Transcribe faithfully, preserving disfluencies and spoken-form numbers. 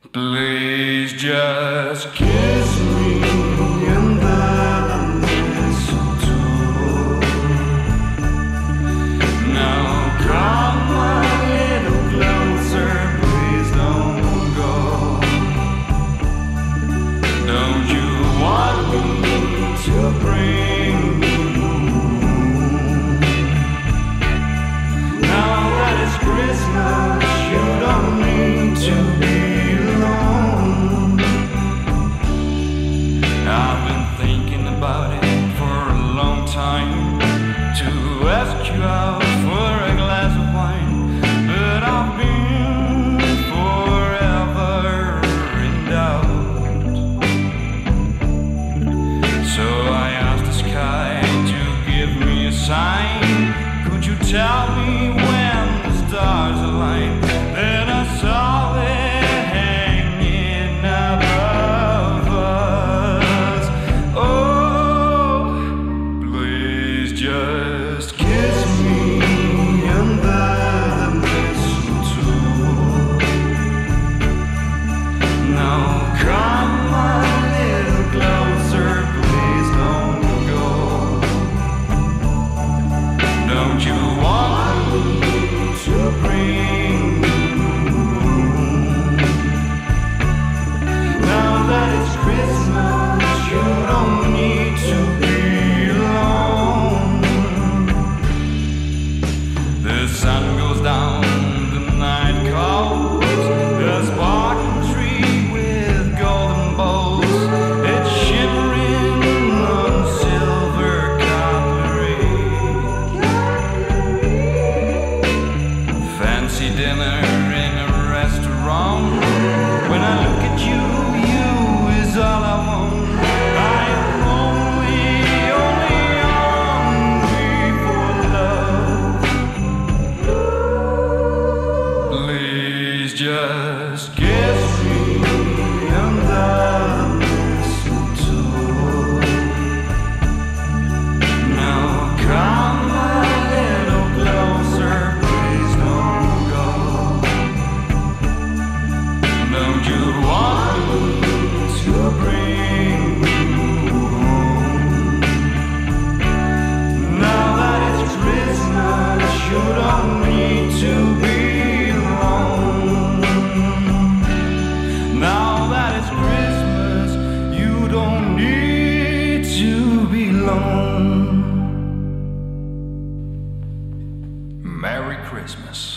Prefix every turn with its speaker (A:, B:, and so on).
A: Please just kiss me under the mistletoe. Now come a little closer, please don't go. Don't you want me to bring you home? Now that it's Christmas, you don't need to be. I've been thinking about it for a long time, to ask you out for a glass of wine, but I've been forever in doubt. So I asked the sky to give me a sign. Could you tell me when the stars align? Then I saw it hanging above us. Just kiss me under the mistletoe. Now come a little closer, please don't go. Don't you want me to bring you home? Now that it's Christmas, you don't need to be. The sun goes down, the night calls, a sparkling tree with golden bowls, it's shimmering on silver cutlery. Fancy dinner in a restaurant. When I look at you, you is all I want. I am only, only hungry for love. Please just kiss me under the mistletoe. Now come a little closer, please don't go. Don't you want me to bring you home? Now that it's Christmas, you don't need to be. Now that it's Christmas, you don't need to be alone. Merry Christmas.